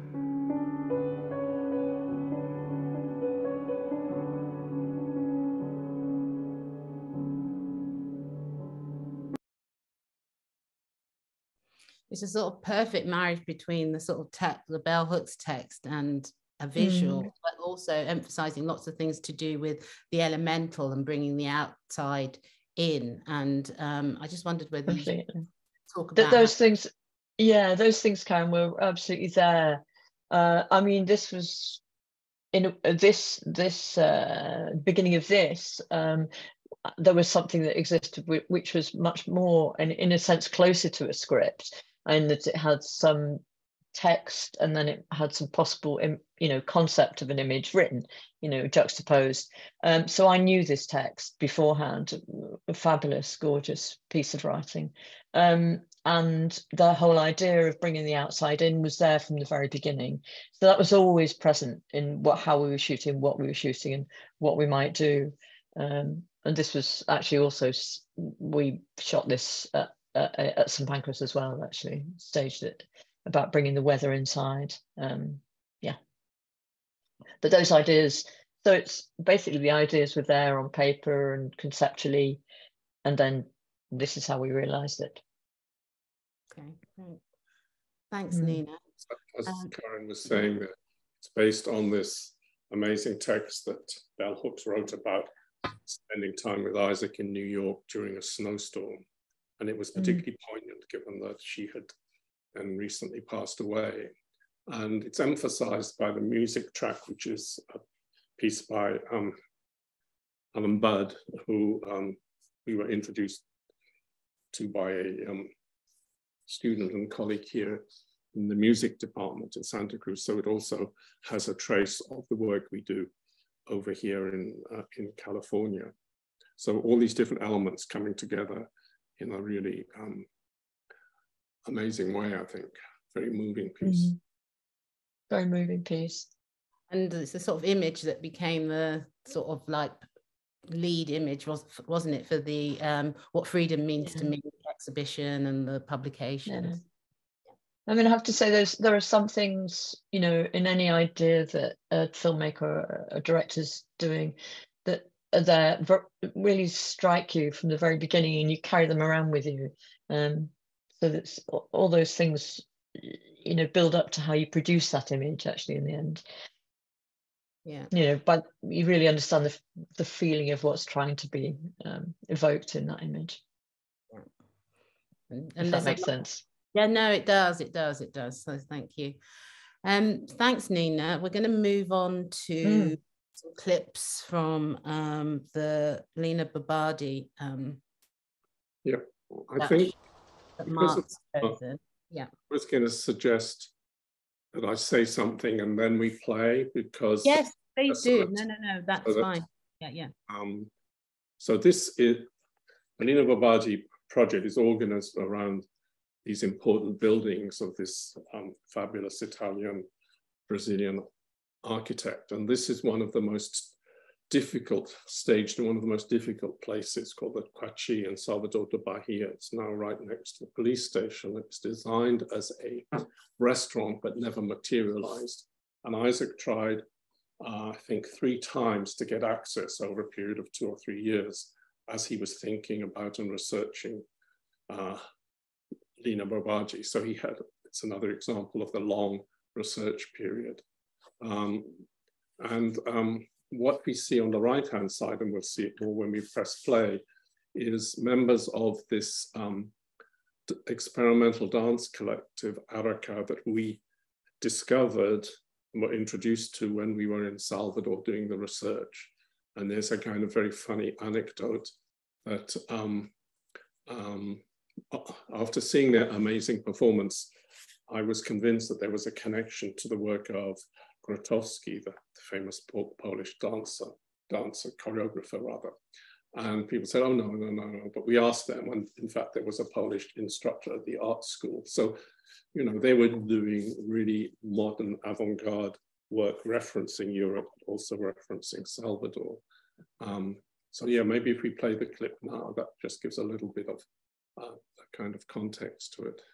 It's a sort of perfect marriage between the sort of text, the bell hooks text, and a visual, Mm. but also emphasizing lots of things to do with the elemental and bringing the outside in. And um, I just wondered whether Completely. you talk That about those how things, yeah, those things, Karen, were absolutely there. Uh, I mean, this was in a, this this uh, beginning of this. Um, there was something that existed which was much more, and in a sense, closer to a script, and that it had some text, and then it had some possible, you know, concept of an image written, you know, juxtaposed. Um, so I knew this text beforehand, a fabulous, gorgeous piece of writing. Um, and the whole idea of bringing the outside in was there from the very beginning. So that was always present in what, how we were shooting, what we were shooting, and what we might do. Um, and this was actually also, we shot this at, at, at Saint Pancras as well, actually, staged it, about bringing the weather inside. Um, yeah. But those ideas, so it's basically the ideas were there on paper and conceptually, and then this is how we realized it. Okay, great. Thanks, Mm. Nina. As Um, Karen was saying, that it's based on this amazing text that Bell Hooks wrote about spending time with Isaac in New York during a snowstorm. And it was particularly mm. poignant given that she had then recently passed away. And it's emphasized by the music track, which is a piece by um, Alan Budd, who um, we were introduced to by a um, student and colleague here in the music department in Santa Cruz. So it also has a trace of the work we do over here in, uh, in California. So all these different elements coming together in a really um, amazing way, I think. Very moving piece. Mm-hmm. Very moving piece. And it's a sort of image that became the sort of like lead image, was, wasn't it, for the um, What Freedom Means yeah. to Me exhibition and the publications. Yeah. I mean, I have to say there's there are some things, you know, in any idea that a filmmaker or a director's doing that are there really strike you from the very beginning, and you carry them around with you. Um, so that's all those things, you know, build up to how you produce that image actually in the end. Yeah. You know, but you really understand the the feeling of what's trying to be um, evoked in that image. Yeah. And, if and that makes sense. Yeah, no, it does, it does, it does. So thank you. Um, thanks, Nina. We're going to move on to mm. some clips from um, the Lina Bo Bardi. Um, yeah, I think that Mark's chosen. Yeah. I was going to suggest that I say something and then we play, because yes, please do. That, no, no, no, that's so that, fine. Yeah, yeah. Um, so this is the Lina Bo Bardi project is organized around these important buildings of this um, fabulous Italian Brazilian architect. And this is one of the most difficult, staged in one of the most difficult places called the Quachi in Salvador de Bahia. It's now right next to the police station. It's designed as a restaurant, but never materialized. And Isaac tried, uh, I think, three times to get access over a period of two or three years as he was thinking about and researching uh, Lina Bo Bardi. So he had, it's another example of the long research period. Um, and um, what we see on the right-hand side, and we'll see it more when we press play, is members of this um, experimental dance collective, Araca, that we discovered and were introduced to when we were in Salvador doing the research. And there's a kind of very funny anecdote that um, um, after seeing their amazing performance, I was convinced that there was a connection to the work of Grotowski, the, the famous Polish dancer, dancer, choreographer rather. And people said, oh, no, no, no, no. But we asked them, and in fact, there was a Polish instructor at the art school. So, you know, they were doing really modern avant-garde work, referencing Europe, but also referencing Salvador. Um, so yeah, maybe if we play the clip now, that just gives a little bit of uh, a kind of context to it.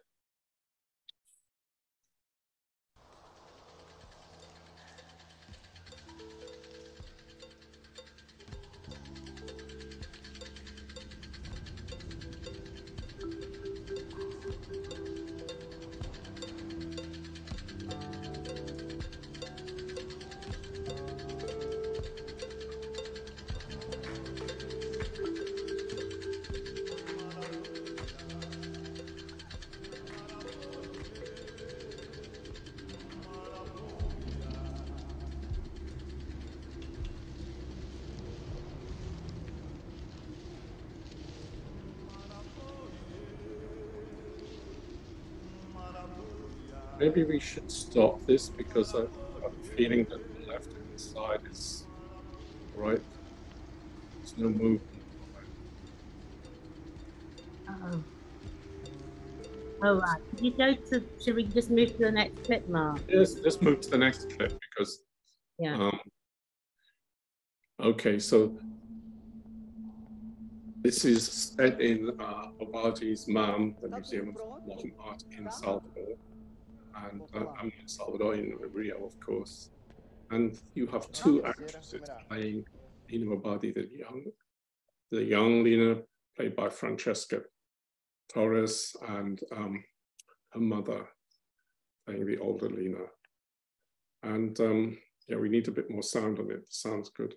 maybe we should stop this because I've got a feeling that the left-hand side is right. There's no movement. Oh. Oh, right. Could you go to, should we just move to the next clip, Mark? Yes, let's move to the next clip because, yeah. Um, okay, so this is set in uh, Bo Bardi's MAM, the Museum of Modern Art in Salvador, and uh, I'm in Salvador, in Rio, of course. And you have two actresses playing Lina Bo Bardi, the young, the young Lina, played by Francesca Torres, and um, her mother playing the older Lina. And um, yeah, we need a bit more sound on it. Sounds good.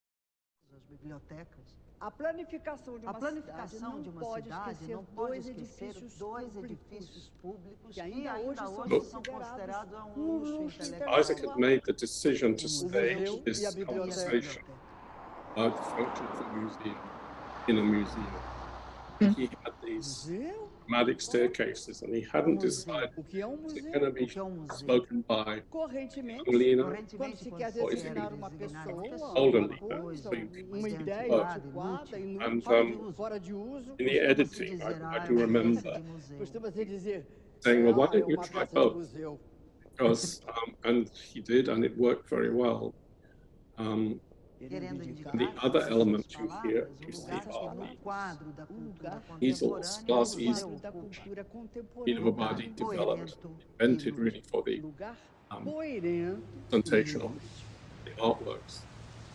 A planificação de uma, a planificação cidade, de uma não cidade não pode esquecer dois edifícios públicos que ainda hoje são considerados um luxo intelectual. Isaac had made the decision to stage this conversation about the function of a museum in a museum. Mm. He had these dramatic staircases, and he hadn't decided is it going to be spoken by Lina or is it older Lina? So you can and um, in the editing, I, I do remember saying, well, why don't you try both? Because, um, and he did, and it worked very well. Um, And the other element you hear, you see, are the easels, glass easels, Lina Bo Bardi developed, invented really for the um, presentation of the artworks.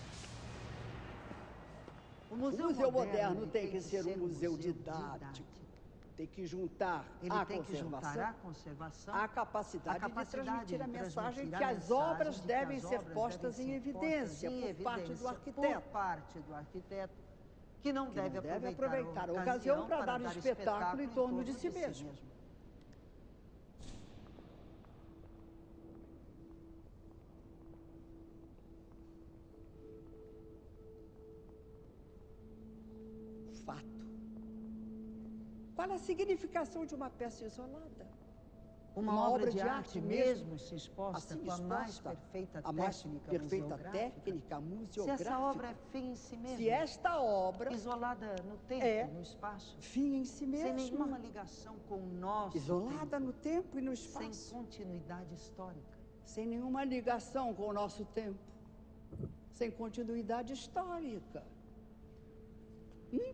O museu moderno tem que ser um museu didático. Tem que juntar a conservação, a capacidade de transmitir a mensagem que as obras devem ser postas em evidência por parte do arquiteto, que não deve aproveitar a ocasião para dar um espetáculo em torno de si mesmo. Fato. Qual a significação de uma peça isolada? Uma, uma obra, obra de, de arte, arte mesmo se exposta assim, com a mais perfeita a mais técnica perfeita museográfica, técnica museográfica. Se essa obra é fim em si mesma, se esta obra isolada no tempo, é no espaço, fim em si mesma, sem nenhuma ligação com o nosso isolada tempo, no tempo e no espaço, sem continuidade histórica, sem nenhuma ligação com o nosso tempo, sem continuidade histórica. Hum?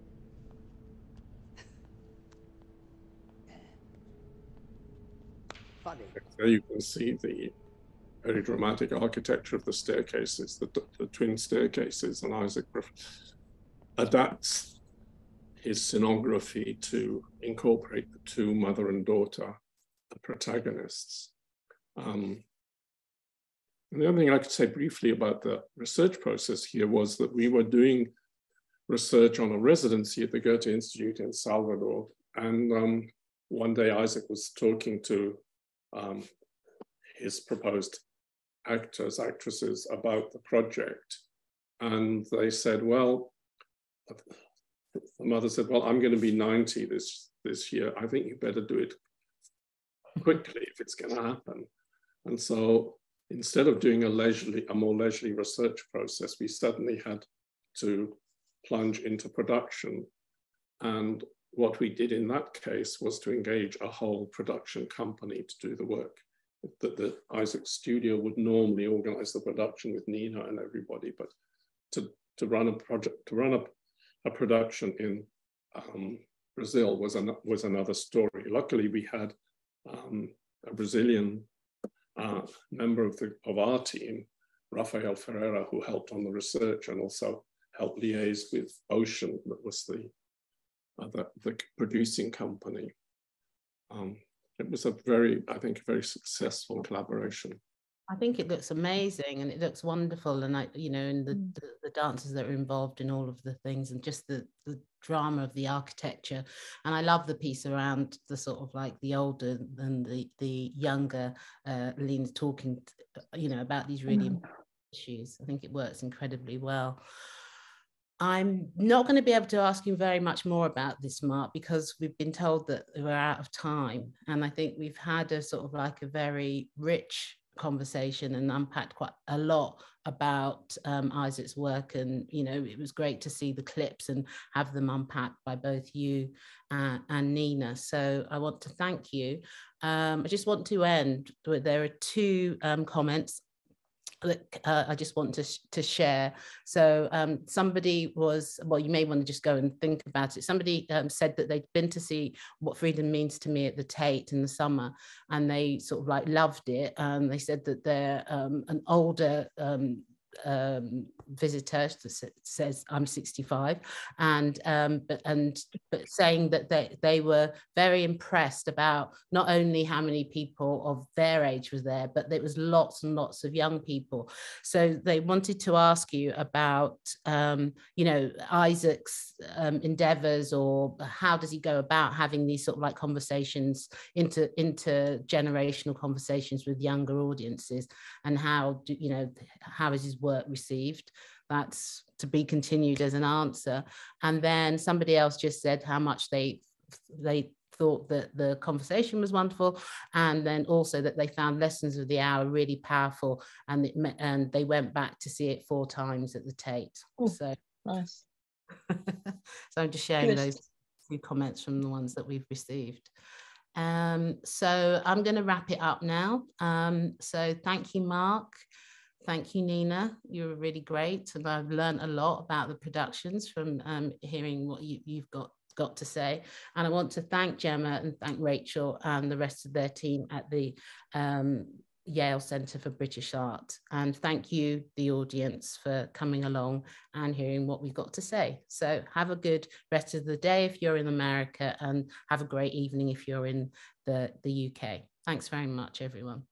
There you can see the very dramatic architecture of the staircases, the, the twin staircases, and Isaac adapts his scenography to incorporate the two mother and daughter, the protagonists. Um, and the other thing I could say briefly about the research process here was that we were doing research on a residency at the Goethe Institute in Salvador, and um, one day Isaac was talking to Um, his proposed actors, actresses about the project. And they said, well, the mother said, well, I'm going to be ninety this, this year. I think you better do it quickly if it's going to happen. And so instead of doing a leisurely, a more leisurely research process, we suddenly had to plunge into production. And what we did in that case was to engage a whole production company to do the work. That the Isaac studio would normally organize the production with Nina and everybody, but to, to run a project, to run a, a production in um, Brazil was, an, was another story. Luckily, we had um, a Brazilian uh, member of, the, of our team, Rafael Ferreira, who helped on the research and also helped liaise with Ocean, that was the Uh, the, the producing company. Um, it was a very, I think, a very successful collaboration. I think it looks amazing and it looks wonderful, and I, you know, and the, mm. the, the dancers that are involved in all of the things, and just the, the drama of the architecture. And I love the piece around the sort of like the older and the the younger uh, Lina talking, to, you know, about these really mm. important issues. I think it works incredibly well. I'm not going to be able to ask you very much more about this, Mark, because we've been told that we're out of time. And I think we've had a sort of like a very rich conversation and unpacked quite a lot about um, Isaac's work. And, you know, it was great to see the clips and have them unpacked by both you uh, and Nina. So I want to thank you. Um, I just want to end with, there are two um, comments that uh, I just want to, sh to share. So um, somebody was, well, you may want to just go and think about it. Somebody um, said that they'd been to see What Freedom Means to Me at the Tate in the summer, and they sort of like loved it. Um, they said that they're um, an older um, um, visitor that says I'm sixty-five, and um, but and but saying that they they were very impressed about not only how many people of their age was there, but there was lots and lots of young people. So they wanted to ask you about um, you know, Isaac's um, endeavors, or how does he go about having these sort of like conversations, into intergenerational conversations with younger audiences, and how do you know how is his work received? That's to be continued as an answer. And then somebody else just said how much they they thought that the conversation was wonderful, and then also that they found Lessons of the Hour really powerful, and it, and they went back to see it four times at the Tate. Ooh, so nice. So I'm just sharing Good. Those few comments from the ones that we've received. Um, so I'm going to wrap it up now. Um, so thank you, Mark. Thank you, Nina. You were really great, and I've learned a lot about the productions from um, hearing what you, you've got, got to say. And I want to thank Gemma and thank Rachel and the rest of their team at the um, Yale Centre for British Art. And thank you, the audience, for coming along and hearing what we've got to say. So have a good rest of the day if you're in America, and have a great evening if you're in the, the U K. Thanks very much, everyone.